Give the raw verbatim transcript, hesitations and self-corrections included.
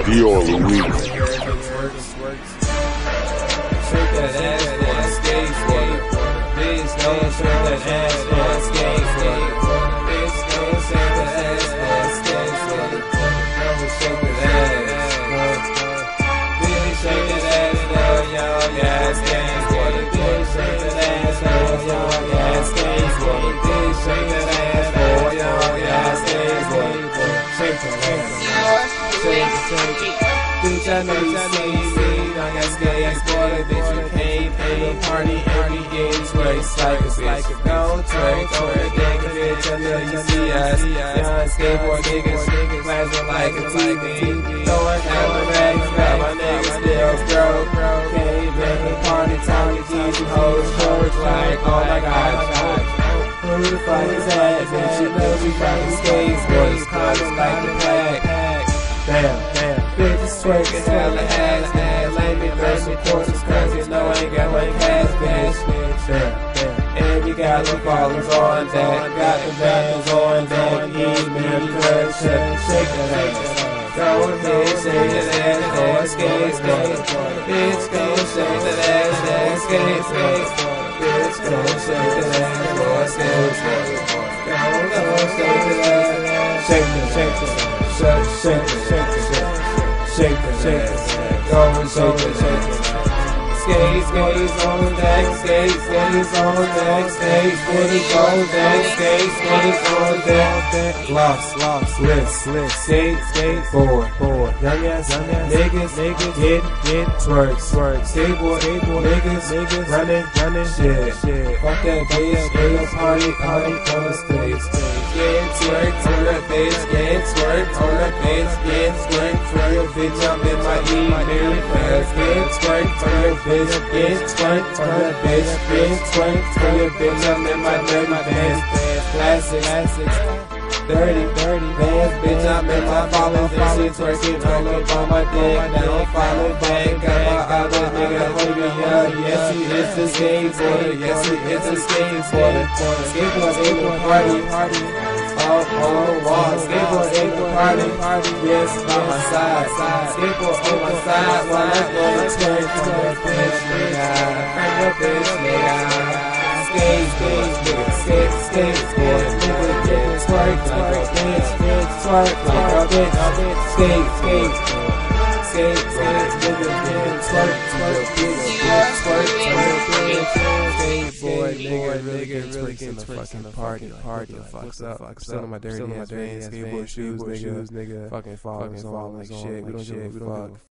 Dior Louis. Shake that ass for a skateboarder. Bitch, don't shake that ass for a skateboarder. Bitch, don't shake that ass for a skateboarder. Never shake that ass. Bitch, shake that ass for a young ass skateboarder. Bitch, shake that ass for a young ass skateboarder. Bitch, shake that ass for a young ass skateboarder. Shake that ass. Shake, shake. Bitch, I know you see me. I got skateboarder, bitch, you can't pay the party every day. Twerk like a bitch, don't twerk, twerk, nigga, bitch. I know you see us, young skateboard niggas, flashing like a T V. Throwing down the rags, but my niggas still broke. Can't make the party, talking G's and hoes, shorts like, oh my god, who the fuck is that? Bitch, you know we fucking skateboarders, condoms like the pack. Damn, damn, bitches twerking hella ass, ass. Let me throw some courses, cause you know I ain't got my cash, bitch. Damn, damn. And we got the ballers on deck, got the bands on deck. Email, cuz, shake, shake that ass. Go ahead, shake that ass for a skateboard. Bitch, go shake that ass for a skateboard. Bitch, go shake that ass for a skateboard. Go, go, shake that ass. Shake that, shake that. Shake, shake, shake, shake, shake, shake, shake, go and shake it, shake it. Skate, skate, on deck, skate, skate, on deck, skate, skate, on deck, skate, skate, on deck. Lost, lost, list, list, skate, skate, board, board. Young ass, young ass, niggas, niggas, get, get, twerk, twerk. Skateboard, skateboard, niggas, niggas, running, running, shit, shit. Fuck that bitch, get a party, party, on the stage, stage. Get twerk, on the bitch, get twerk, on the bitch, get twerk, for your bitch, I'm in my email, cause get twerk, for your bitch, get twerk, for your bitch, get twerk, for your bitch, I'm in my dirty bands, classics, classics, dirty, dirty bands, bitch, I'm in my follow, and she twerking all up on my dick, now follow back, got my other nigga holding me up, yes, he is a skateboarder, yes, he is a skateboarder, skateboard ain't a party, party. Oh, oh, oh, skateboard ain't the party, party, yes, by my side, side. Skateboard on my side while I go to twerk, twerk, bitch, nigga, crank up, bitch, nigga. Skate, skate, nigga, skate, skateboard, nigga, get twerk, twerk, bitch, bitch, twerk, like a bitch, skate, skate, skate, skate, nigga, get twerk, twerk, bitch, twerk, twerk, bitch. Boy, nigga, really get really get to fucking party, party, fucks up. I'm still on my dirty ass skateboard shoes, nigga, fucking falling, falling like shit. We don't give a fuck.